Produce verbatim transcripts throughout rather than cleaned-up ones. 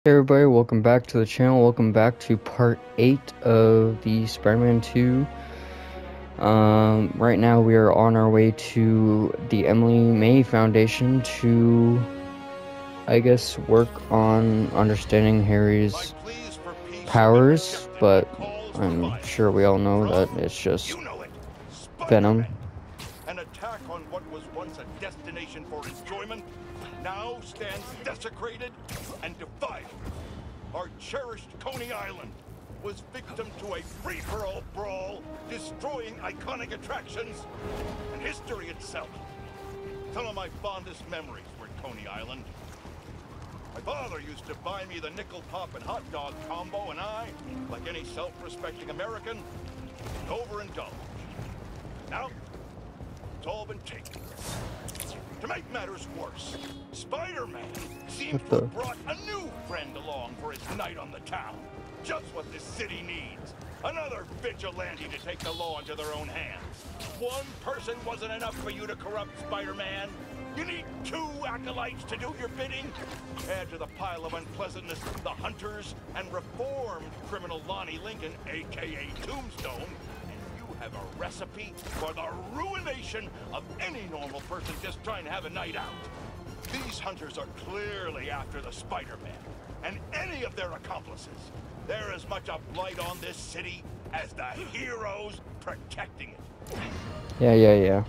Hey everybody, welcome back to the channel. Welcome back to part eight of the Spider-Man two. Um, right now we are on our way to the Emily May Foundation to, I guess, work on understanding Harry's powers, but I'm sure we all know that it's just Venom. An attack on what was once a destination for enjoyment now stands desecrated and defiled. Our cherished Coney Island was victim to a free-for-all brawl, destroying iconic attractions and history itself. Some of my fondest memories were at Coney Island. My father used to buy me the nickel pop and hot dog combo, and I, like any self-respecting American, overindulged. Now, it's all been taken. To make matters worse, Spider-Man seems to have brought a new friend along for his night on the town. Just what this city needs. Another vigilante to take the law into their own hands. One person wasn't enough for you to corrupt Spider-Man. You need two acolytes to do your bidding. Add to the pile of unpleasantness the Hunters and reformed criminal Lonnie Lincoln, aka Tombstone, have a recipe for the ruination of any normal person just trying to have a night out. These Hunters are clearly after the Spider-Man and any of their accomplices. They're as much a blight on this city as the heroes protecting it. Yeah, yeah, yeah.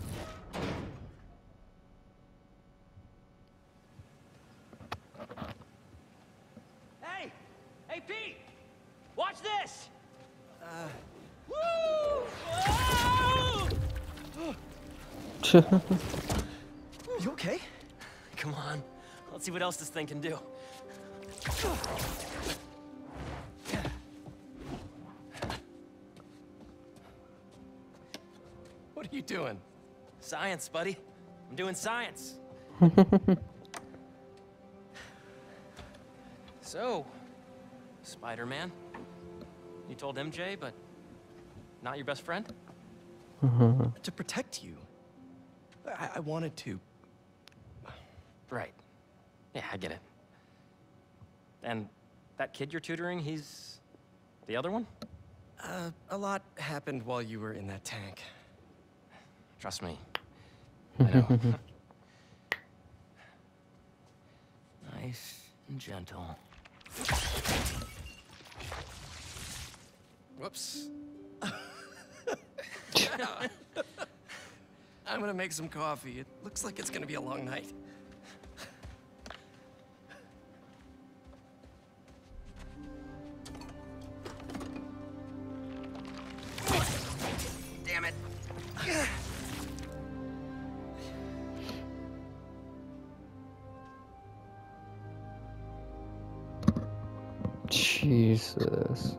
Hey! Hey, Pete! Watch this! Uh... Woo! You okay? Come on. Let's see what else this thing can do. What are you doing? Science, buddy. I'm doing science. So, Spider-Man. You told M J, but not your best friend? To protect you. I, I wanted to. Right. Yeah, I get it. And that kid you're tutoring, he's the other one? Uh, a lot happened while you were in that tank. Trust me. I know. Nice and gentle. Whoops. I'm gonna make some coffee. It looks like it's gonna be a long night. Damn it. Jesus.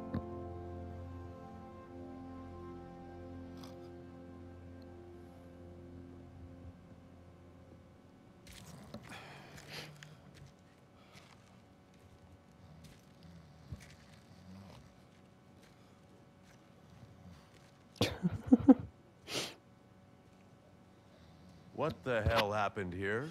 What the hell happened here?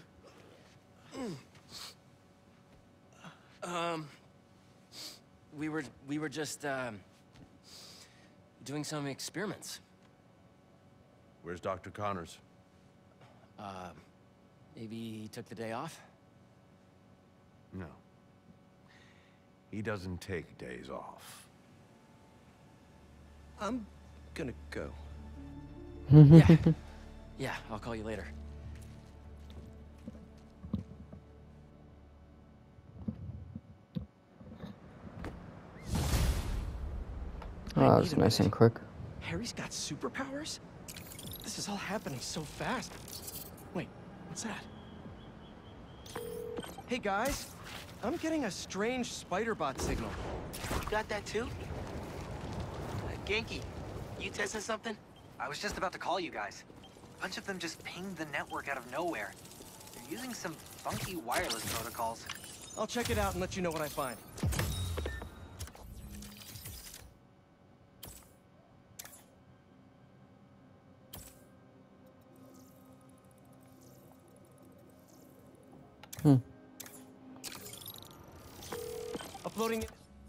Um, we were we were just um doing some experiments. Where's Doctor Connors? Uh, maybe he took the day off? No. He doesn't take days off. I'm gonna go. Yeah. Yeah, I'll call you later. Oh, that's nice and quick. Harry's got superpowers? This is all happening so fast. Wait, what's that? Hey guys, I'm getting a strange spider-bot signal. You got that too? Uh, Genki, you testing something? I was just about to call you guys. A bunch of them just pinged the network out of nowhere. They're using some funky wireless protocols. I'll check it out and let you know what I find. Hmm. Uploading...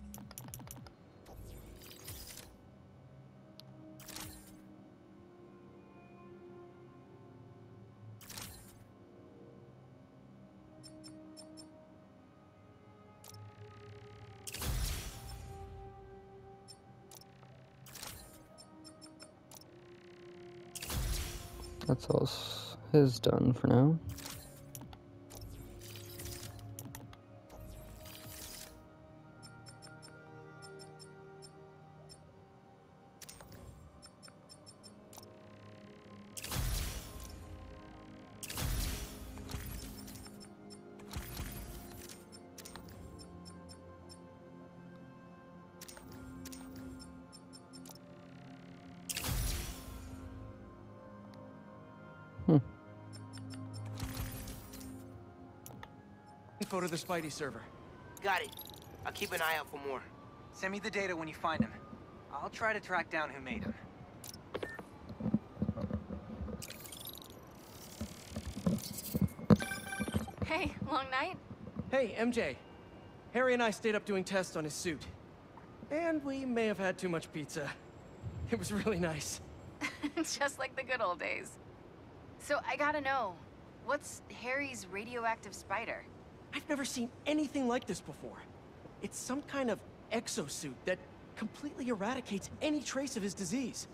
That's all s- his done for now. Info to the Spidey server. Got it. I'll keep an eye out for more. Send me the data when you find him. I'll try to track down who made him. Hey, long night? Hey, M J. Harry and I stayed up doing tests on his suit. And we may have had too much pizza. It was really nice. Just like the good old days. So I gotta know, what's Harry's radioactive spider? I've never seen anything like this before. It's some kind of exosuit that completely eradicates any trace of his disease.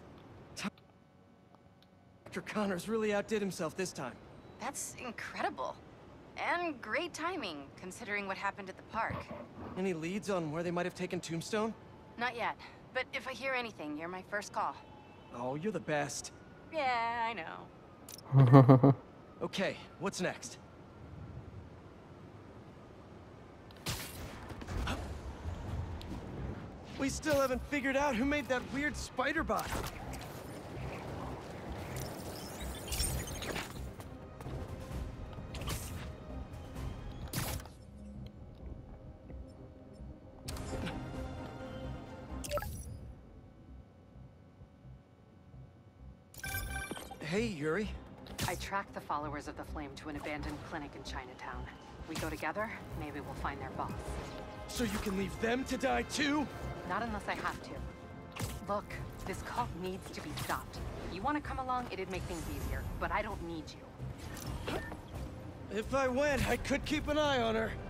Doctor Connors really outdid himself this time. That's incredible. And great timing, considering what happened at the park. Any leads on where they might have taken Tombstone? Not yet, but if I hear anything, you're my first call. Oh, you're the best. Yeah, I know. Okay, what's next? We still haven't figured out who made that weird spider bot. Hey, Yuri. I tracked the followers of the Flame to an abandoned clinic in Chinatown. We go together, maybe we'll find their boss. So you can leave them to die too? Not unless I have to. Look, this cult needs to be stopped. You want to come along, it'd make things easier, but I don't need you. If I went, I could keep an eye on her.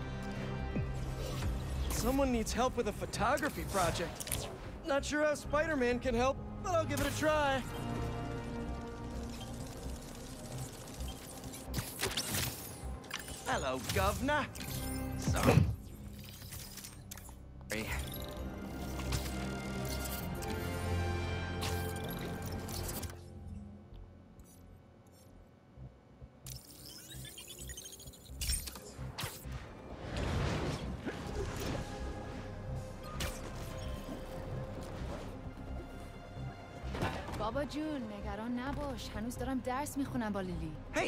Someone needs help with a photography project. Not sure how Spider-Man can help, but I'll give it a try. Hello, Governor. Sorry. بابا جون نگران نباش هنوز دارم درس میخونم با لیلی. Hey!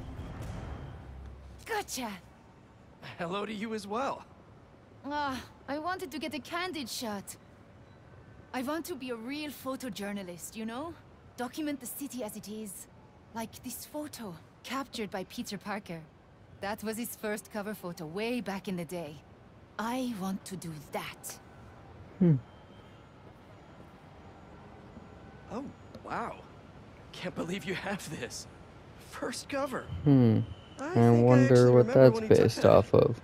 Gotcha! Hello to you as well. Ah, I wanted to get a candid shot. I want to be a real photojournalist, you know? Document the city as it is. Like this photo, captured by Peter Parker. That was his first cover photo way back in the day. I want to do that. Hmm. Oh, wow. Can't believe you have this. First cover. Hmm. I, I think I wonder actually what remember that's when he took based that. off of.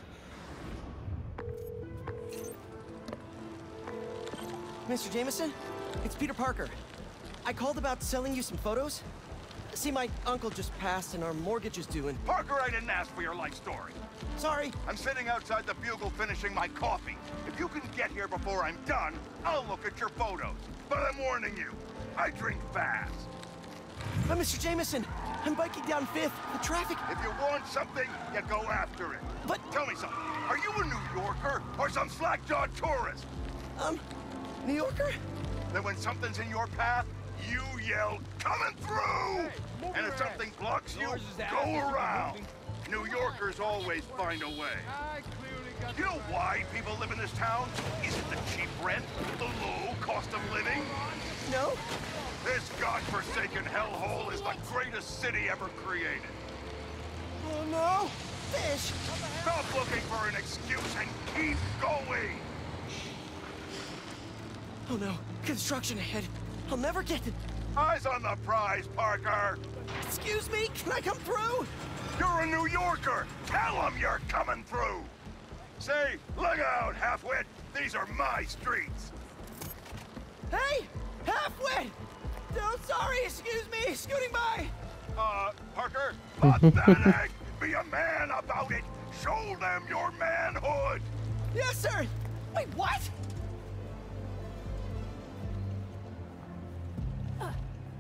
Mister Jameson, it's Peter Parker. I called about selling you some photos. See, my uncle just passed and our mortgage is due and... Parker, I didn't ask for your life story. Sorry. I'm sitting outside the Bugle finishing my coffee. If you can get here before I'm done, I'll look at your photos. But I'm warning you, I drink fast. But Mister Jameson, I'm biking down Fifth. The traffic... If you want something, you go after it. But... Tell me something. Are you a New Yorker or some slack-jawed tourist? Um, New Yorker? Then when something's in your path, you yell, coming through! Hey, and if something blocks you, go around. New Yorkers always find a way. You know why people live in this town? Is it the cheap rent? The low cost of living? No. This godforsaken hellhole is the greatest city ever created. Oh, no. fish! Stop looking for an excuse and keep going! Oh no, construction ahead. I'll never get to... Eyes on the prize, Parker! Excuse me, can I come through? You're a New Yorker! Tell them you're coming through! Say, look out, halfwit! These are my streets! Hey! Halfwit! No, sorry, excuse me, scooting by! Uh, Parker? Pathetic! Be a man about it! Show them your manhood! Yes, sir! Wait, what? Uh.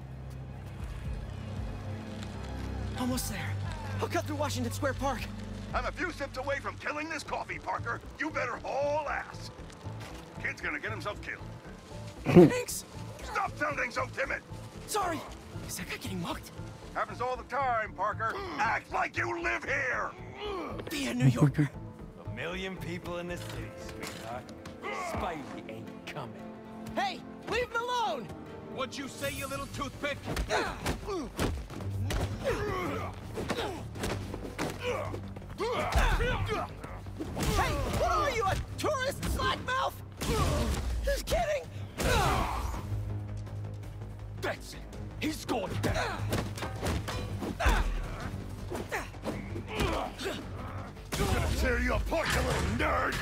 Almost there. I'll cut through Washington Square Park. I'm a few sips away from killing this coffee, Parker. You better haul ass. Kid's gonna get himself killed. Thanks! Stop sounding so timid! Sorry! Is that guy getting mugged? Happens all the time, Parker. Act like you live here! Be a New Yorker. A million people in the city, sweetheart. Spidey ain't coming. Hey! Leave him alone! What'd you say, you little toothpick? Hey! What are you, a tourist slackmouth? Just kidding! That's it. He's going down. I'm gonna tear you apart, you little nerd!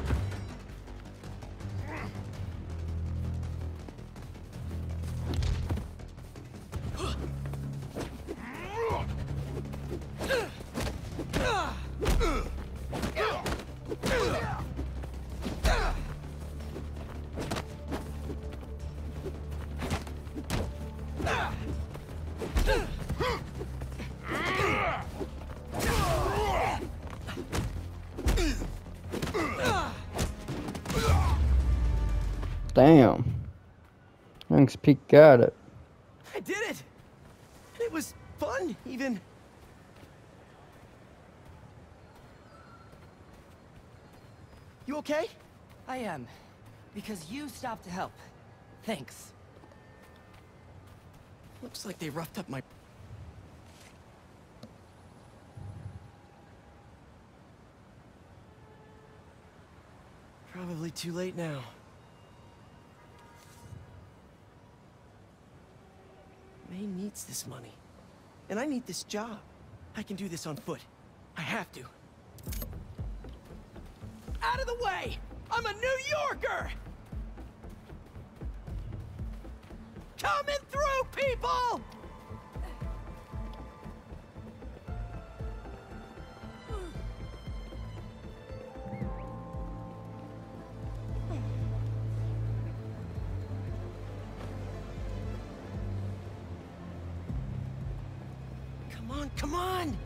Damn. Thanks, Pete got it. I did it! It was fun, even. You okay? I am. Because you stopped to help. Thanks. Looks like they roughed up my... Probably too late now. May needs this money. And I need this job. I can do this on foot. I have to. Out of the way! I'm a New Yorker! Coming through, people! Come on, come on!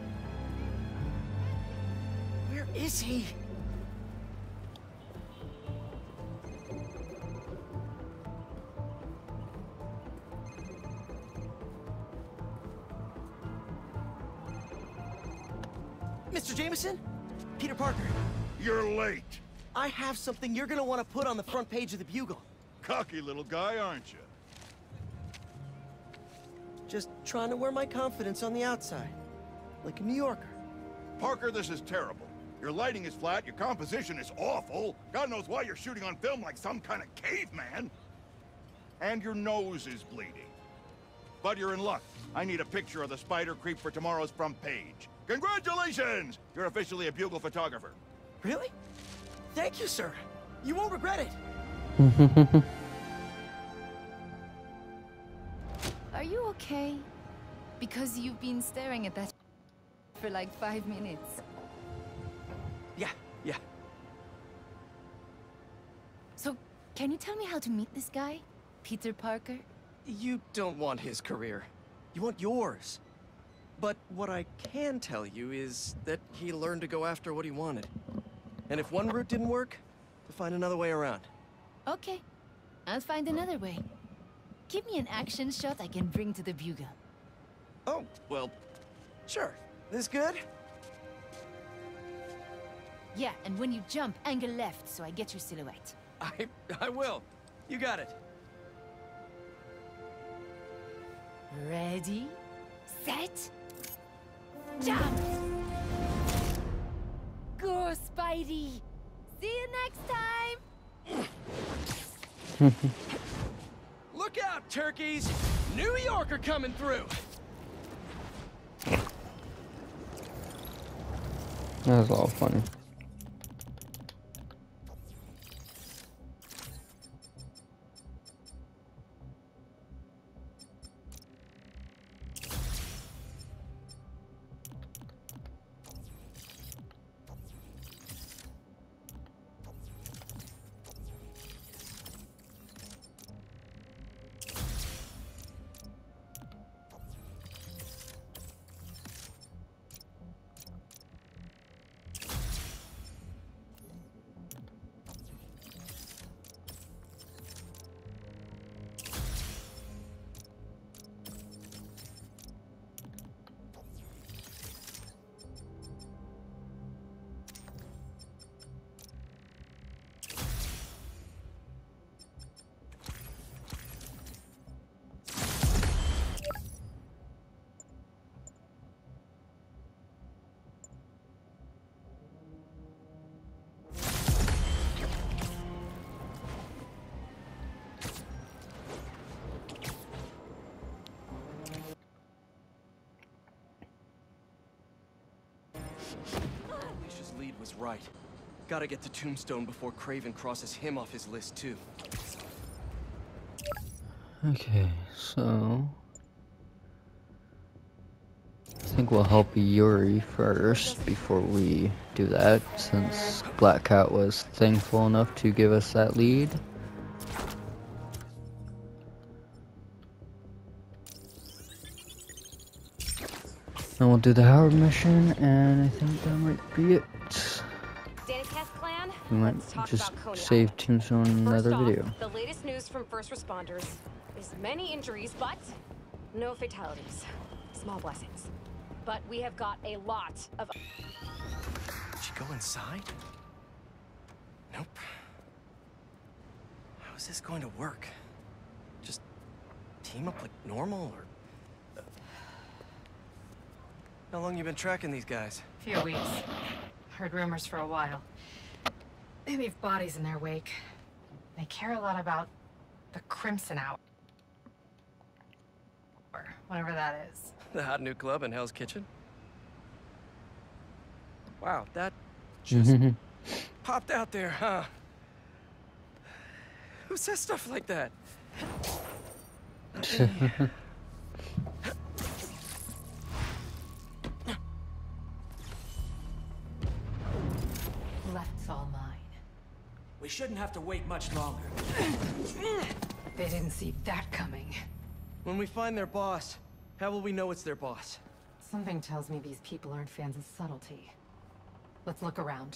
Where is he? Mister Jameson? Peter Parker. You're late. I have something you're gonna want to put on the front page of the Bugle. Cocky little guy, aren't you? Just trying to wear my confidence on the outside. Like a New Yorker. Parker, this is terrible. Your lighting is flat, your composition is awful. God knows why you're shooting on film like some kind of caveman. And your nose is bleeding. But you're in luck. I need a picture of the spider creep for tomorrow's front page. Congratulations! You're officially a Bugle photographer. Really? Thank you, sir. You won't regret it. Are you okay? Because you've been staring at that for like five minutes. Yeah, yeah. So, can you tell me how to meet this guy? Peter Parker? You don't want his career. You want yours. But what I can tell you is that he learned to go after what he wanted. And if one route didn't work, to find another way around. Okay. I'll find another way. Give me an action shot I can bring to the Bugle. Oh, well, sure. This good? Yeah, and when you jump, angle left so I get your silhouette. I I will. You got it. Ready? Set? Jump! Go, Spidey! See you next time! Look out, turkeys! New Yorker coming through! That was all funny. Alicia's lead was right. Gotta get to Tombstone before Craven crosses him off his list, too. Okay, so I think we'll help Yuri first before we do that, since Black Cat was thankful enough to give us that lead. And we'll do the Howard mission, and I think that might be it. We might just save Tombstone in another video. The latest news from first responders is many injuries, but no fatalities. Small blessings. But we have got a lot of... Did she go inside? Nope. How is this going to work? Just team up like normal, or... How long you been tracking these guys? Few weeks. Heard rumors for a while. They leave bodies in their wake. They care a lot about the Crimson Hour. Whatever that is. The hot new club in Hell's Kitchen? Wow, that just popped out there, huh? Who says stuff like that? Left's all mine. We shouldn't have to wait much longer. They didn't see that coming. When we find their boss, how will we know it's their boss? Something tells me these people aren't fans of subtlety. Let's look around.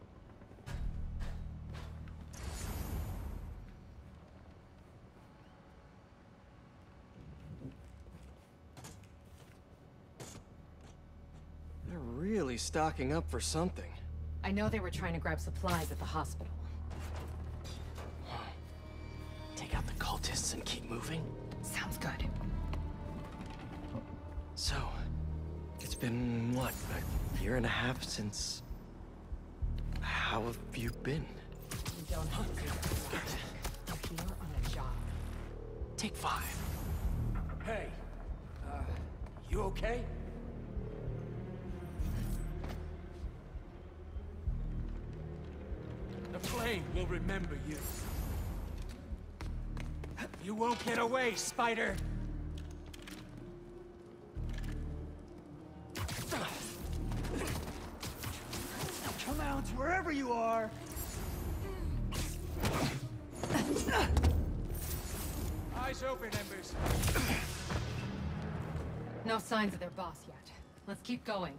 They're really stocking up for something. I know they were trying to grab supplies at the hospital. Take out the cultists and keep moving? Sounds good. So, it's been, what, a year and a half since... How have you been? You don't have to. I'm here on a job. Take five. Hey, uh, you okay? The flame will remember you. You won't get away, Spider! Come out wherever you are! Eyes open, Embers. No signs of their boss yet. Let's keep going.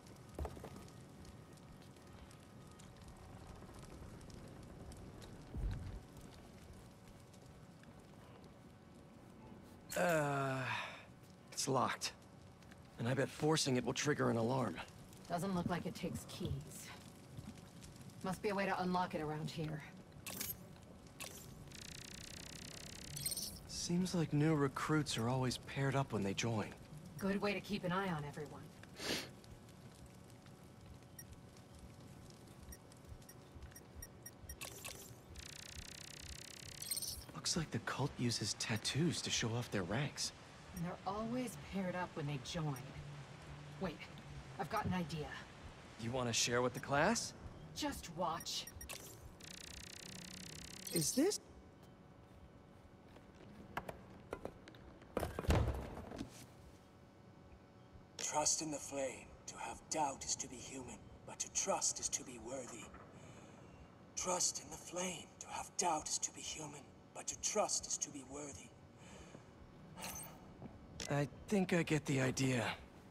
Uh, it's locked. And I bet forcing it will trigger an alarm. Doesn't look like it takes keys. Must be a way to unlock it around here. Seems like new recruits are always paired up when they join. Good way to keep an eye on everyone. Looks like the cult uses tattoos to show off their ranks. And they're always paired up when they join. Wait, I've got an idea. You want to share with the class? Just watch. Is this? Trust in the flame. To have doubt is to be human, but to trust is to be worthy. Trust in the flame. To have doubt is to be human, but to trust is to be worthy. I think I get the idea.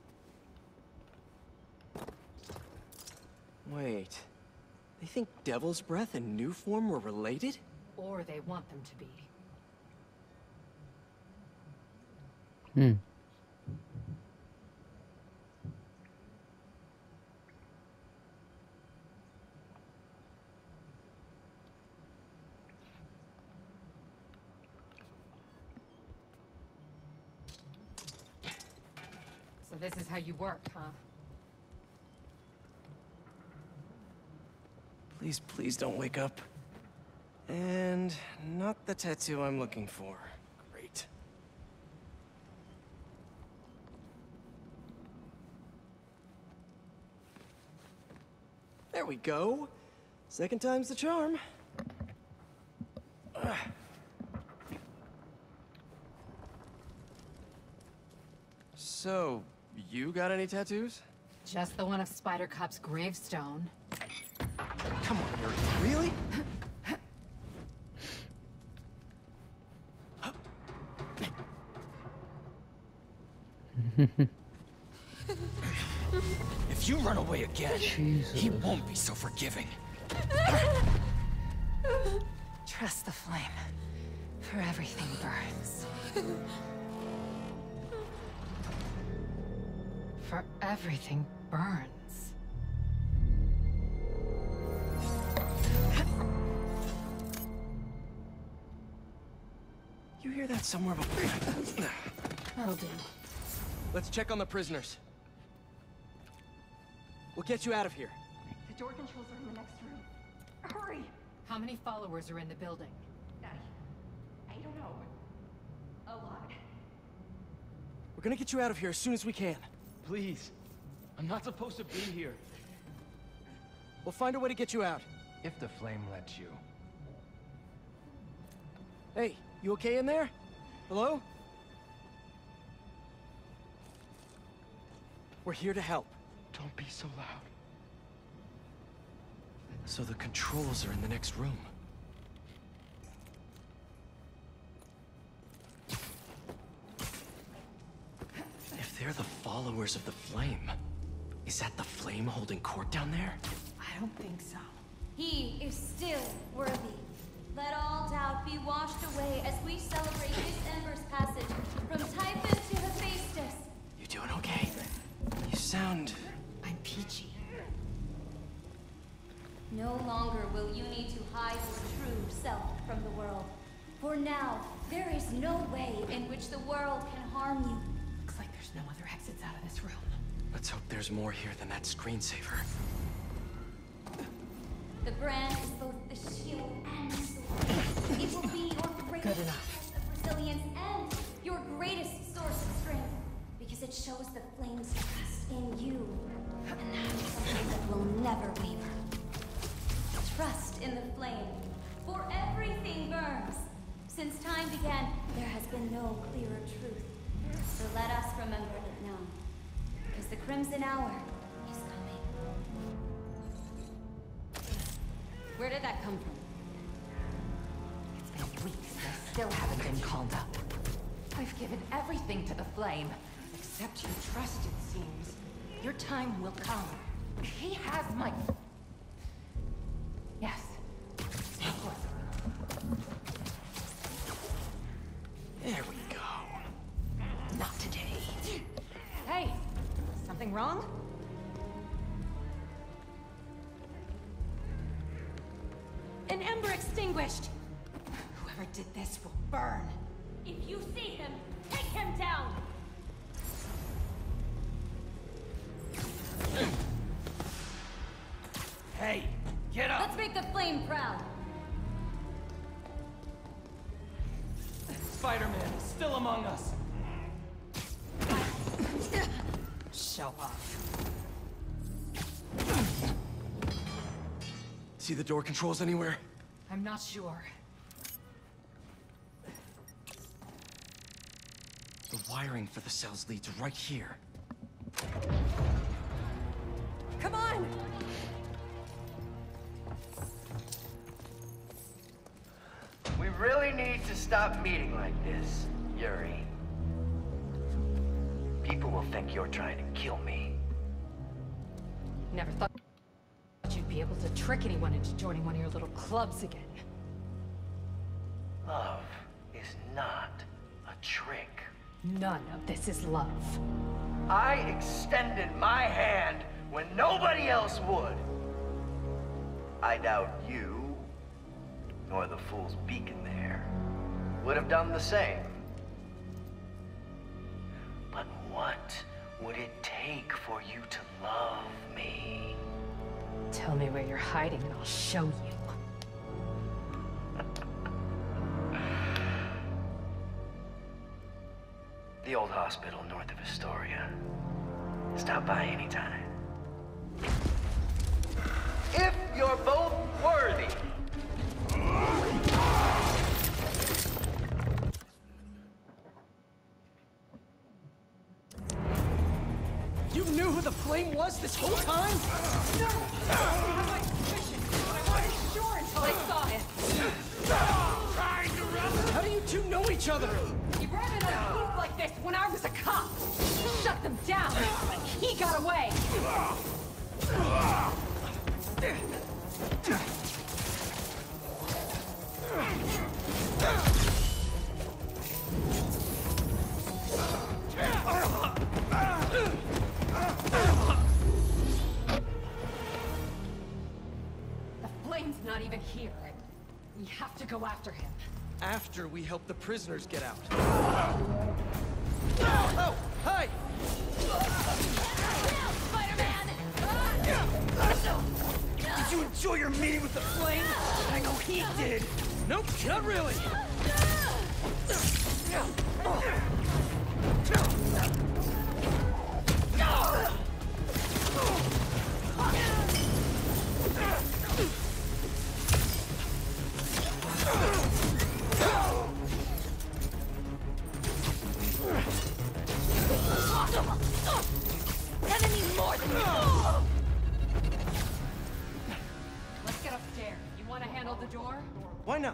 Wait. They think Devil's Breath and New Form were related? Or they want them to be. Hmm. So this is how you work, huh? Please, please don't wake up. And not the tattoo I'm looking for. Great. There we go. Second time's the charm. Ugh. So, you got any tattoos? Just the one of Spider Cop's gravestone. Come on, Yuri. Really? If you run away again, Jesus. he won't be so forgiving. Trust the flame, for everything burns. For everything burns. You hear that somewhere before? That'll do. Let's check on the prisoners. We'll get you out of here. The door controls are in the next room. Hurry! How many followers are in the building? I... I don't know. A lot. We're gonna get you out of here as soon as we can. Please. I'm not supposed to be here. We'll find a way to get you out. If the flame lets you. Hey, you okay in there? Hello? We're here to help. Don't be so loud. So the controls are in the next room. If they're the followers of the flame, is that the flame holding court down there? I don't think so. He is still worthy. Let all doubt be washed away as we celebrate this Ember's passage from Typhus to Hephaestus. You doing okay? You sound... I'm peachy. No longer will you need to hide your true self from the world. For now, there is no way in which the world can harm you. Looks like there's no other exits out of this room. Let's hope there's more here than that screensaver. The brand is both the shield and the sword. It will be your greatest Good enough. source of resilience and your greatest source of strength. Because it shows the flame's trust in you. And that is something that will never waver. Trust in the flame. For everything burns. Since time began, there has been no clearer truth. So let us remember it now. Because the Crimson Hour is coming. Where did that come from? It's been weeks and I still haven't been called up. I've given everything to the flame. Except your trust, it seems. Your time will come. He has my... Yes. Of course. There we go. Not today. Hey! Something wrong? An ember extinguished! Whoever did this will burn. If you see him, take him down! Hey, get up! Let's make the flame proud! Spider-Man is still among us. Show off. See the door controls anywhere? I'm not sure. The wiring for the cells leads right here. Come on! We really need to stop meeting like this, Yuri. People will think you're trying to kill me. Never thought you'd be able to trick anyone into joining one of your little clubs again. Love is not a trick. None of this is love. I extended my hand when nobody else would. I doubt you, nor the fool's beacon there, would have done the same. But what would it take for you to love me? Tell me where you're hiding and I'll show you. The old hospital north of Astoria. Stop by anytime. If you're both worthy. You knew who the Flame was this whole time? No! I had my suspicions, but I wasn't sure until I saw him. Trying to run? How do you two know each other? He ran in a booth like this when I was a cop. Shut them down, but he got away. The Flame's not even here. We have to go after him. After we help the prisoners get out. Oh, hi! Spider-Man! Did you enjoy your meeting with the Flame? I know he did. Nope, not really. Enemy more than you! Let's get upstairs. You want to handle the door? Why not?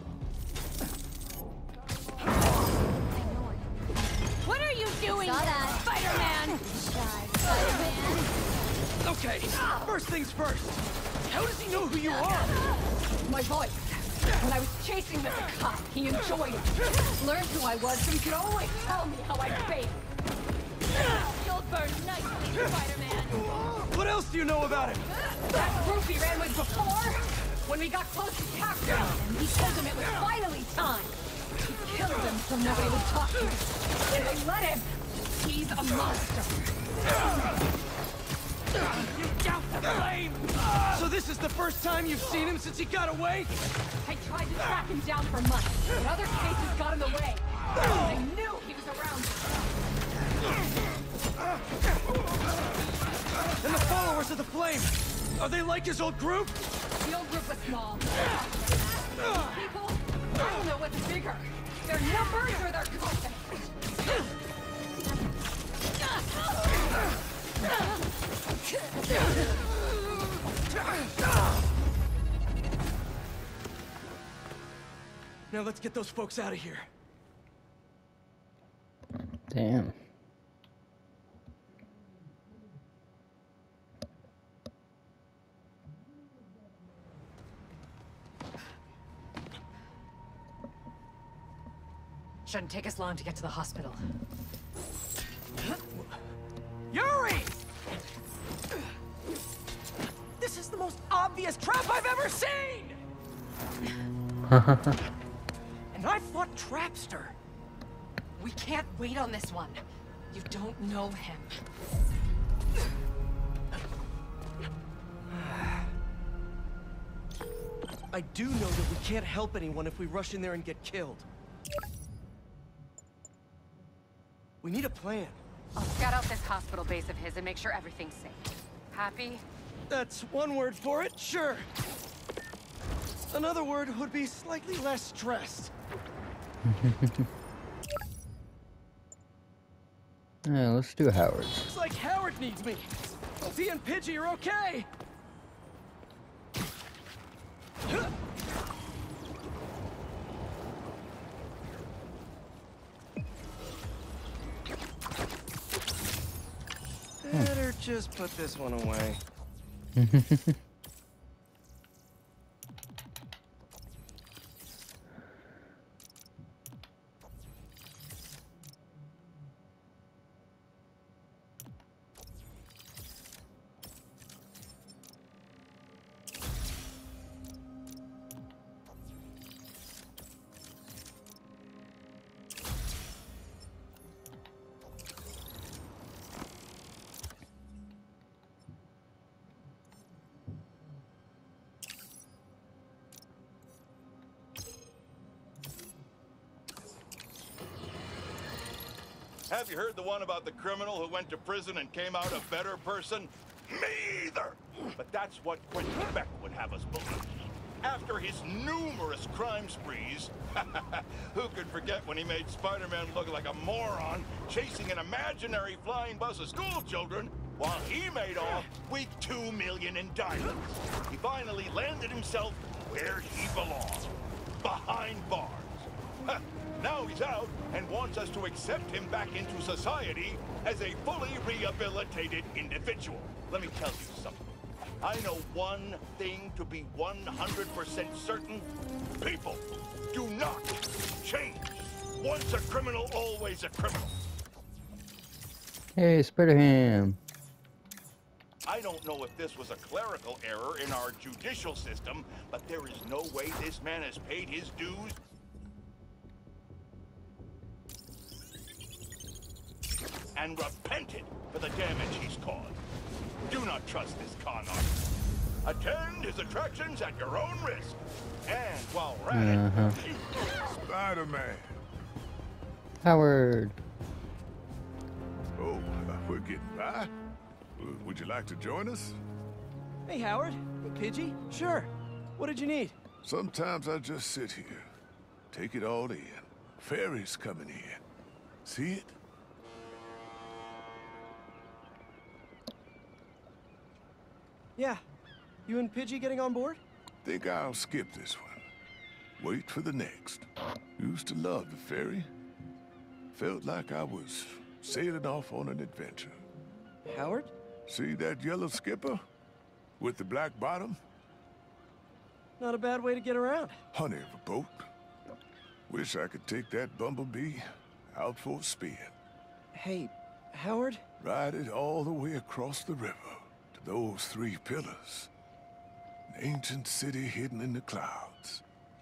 What are you doing, Saw that. Spider-Man? Shy Spider-Man. Okay, first things first. How does he know who you are? My voice. When I was chasing Mister Cop, he enjoyed it. Learned who I was, so he could always tell me how I feel. You'll burn nicely, Spider-Man. What else do you know about him? That group he ran with before, when we got close to capturing him, he told them it was finally time. He killed them so nobody would talk to him. And they let him. He's a monster. You doubt the Flame! So this is the first time you've seen him since he got away? I tried to track him down for months, but other cases got in the way. I knew he was around. And the followers of the Flame, are they like his old group? The old group was small. People, I don't know what's bigger. Their numbers or their confidence. Now let's get those folks out of here. Damn. Shouldn't take us long to get to the hospital. Yuri! This is the most obvious trap I've ever seen! And I fought Trapster. We can't wait on this one. You don't know him. I do know that we can't help anyone if we rush in there and get killed. We need a plan. I'll scout out this hospital base of his and make sure everything's safe. Happy? That's one word for it, sure. Another word would be slightly less stressed. Yeah, let's do Howard. Looks like Howard needs me. Hope he and Pidgey are okay. Better just put this one away. Have you heard the one about the criminal who went to prison and came out a better person? Me either! But that's what Quentin Beck would have us believe. After his numerous crime sprees, who could forget when he made Spider-Man look like a moron chasing an imaginary flying bus of school children while he made off with two million in diamonds? He finally landed himself where he belonged, behind bars. Now he's out and wants us to accept him back into society as a fully rehabilitated individual. Let me tell you something. I know one thing to be one hundred percent certain. People do not change. Once a criminal, always a criminal. Hey, Spider-Ham. I don't know if this was a clerical error in our judicial system, but there is no way this man has paid his dues. And repented for the damage he's caused. Do not trust this con artist. Attend his attractions at your own risk. And while we're at Uh-huh. it, Spider-Man. Howard. Oh, we're getting by. Would you like to join us? Hey, Howard. Hey, Pidgey. Sure. What did you need? Sometimes I just sit here, take it all in. Ferry's coming in. See it? Yeah. You and Pidgey getting on board? Think I'll skip this one. Wait for the next. Used to love the ferry. Felt like I was sailing off on an adventure. Howard? See that yellow skipper? With the black bottom? Not a bad way to get around. Honey of a boat. Wish I could take that bumblebee out for a spin. Hey, Howard? Ride it all the way across the river. Those three pillars. An ancient city hidden in the clouds.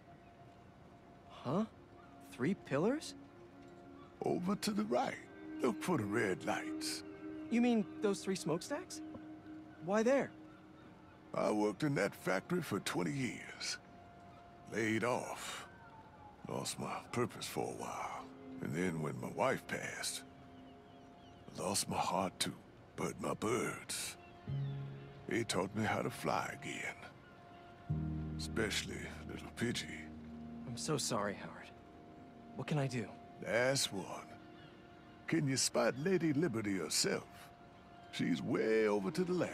Huh? Three pillars? Over to the right. Look for the red lights. You mean those three smokestacks? Why there? I worked in that factory for twenty years. Laid off. Lost my purpose for a while. And then when my wife passed, I lost my heart too. But my birds, they taught me how to fly again. Especially little Pidgey. I'm so sorry, Howard. What can I do? Last one. Can you spot Lady Liberty herself? She's way over to the left.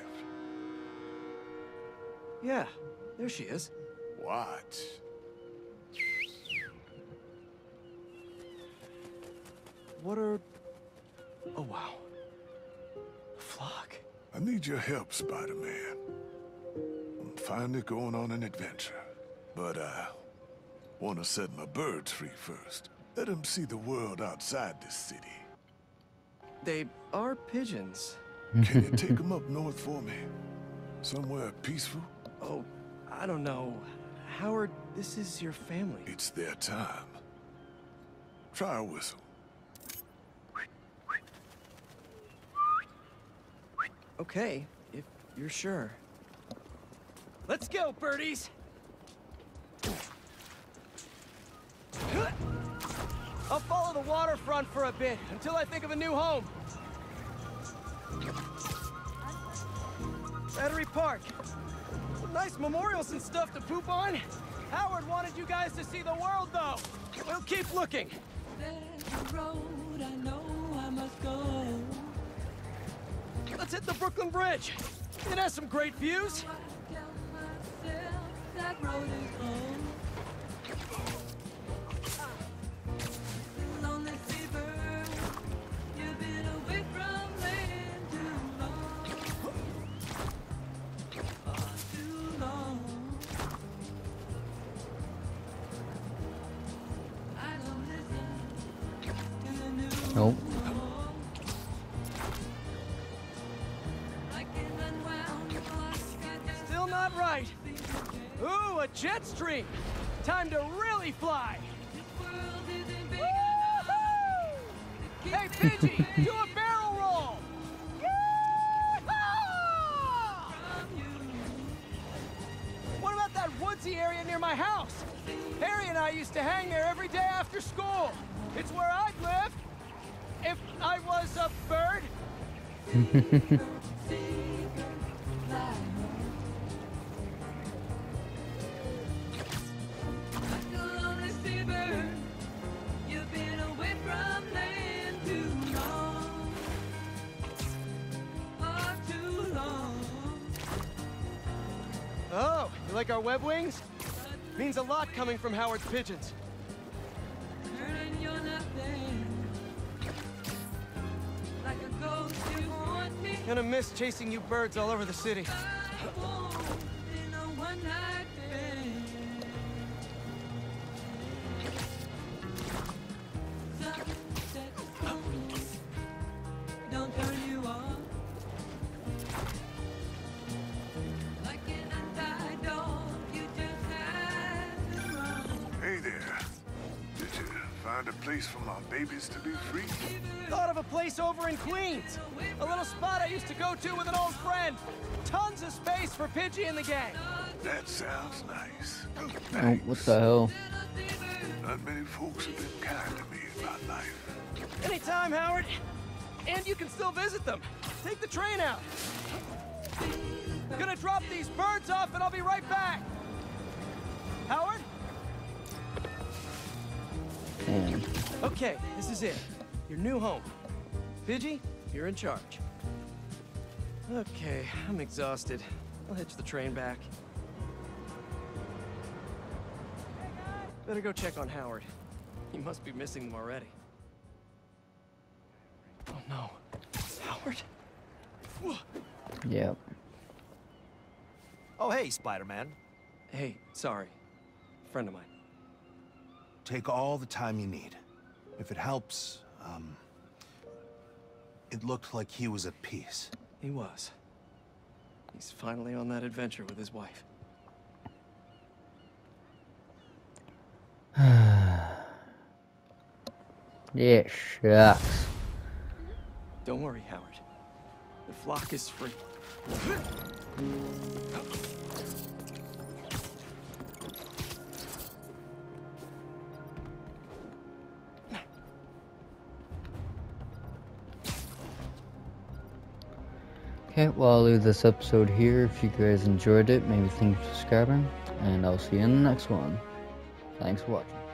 Yeah, there she is. Watch. What are... Oh, wow. A flock. I need your help, Spider-Man. I'm finally going on an adventure. But I want to set my birds free first. Let them see the world outside this city. They are pigeons. Can you take them up north for me? Somewhere peaceful? Oh, I don't know. Howard, this is your family. It's their time. Try a whistle. Okay, if you're sure. Let's go, birdies! I'll follow the waterfront for a bit, until I think of a new home. Battery Park. Nice memorials and stuff to poop on. Howard wanted you guys to see the world, though. We'll keep looking. There's a road I know I must go. Let's hit the Brooklyn Bridge. It has some great views. That road is home. Lonely fever, you've been away from land too long. Far too long. I don't listen to the news. Nope. Still not right. Ooh, a jet stream! Time to really fly! Hey, Pidgey, do a barrel roll! What about that woodsy area near my house? Harry and I used to hang there every day after school. It's where I'd live if I was a bird. Oh, you like our web wings? Means a lot coming from Howard's pigeons. Gonna miss chasing you birds all over the city. Don't turn you on. Hey there. Did you find a place for my babies to be free? Thought of a place over in Queens. A little spot I used to go to with an old friend. Tons of space for Pidgey and the gang. That sounds nice. Oh, what the hell? Not many folks have been kind to me about life. Anytime, Howard. And you can still visit them. Take the train out. Gonna drop these birds off and I'll be right back. Howard? Damn. Okay, this is it. Your new home. Pidgey, you're in charge. Okay, I'm exhausted. I'll hitch the train back. Better go check on Howard. He must be missing them already. Oh no. Howard? Yep. Oh, hey, Spider-Man. Hey, sorry. Friend of mine. Take all the time you need. If it helps, um... it looked like he was at peace. He was. He's finally on that adventure with his wife. Yeah, shucks. Don't worry, Howard. The flock is free. Okay, well, I'll leave this episode here. If you guys enjoyed it, maybe think of subscribing, and I'll see you in the next one. Thanks for watching.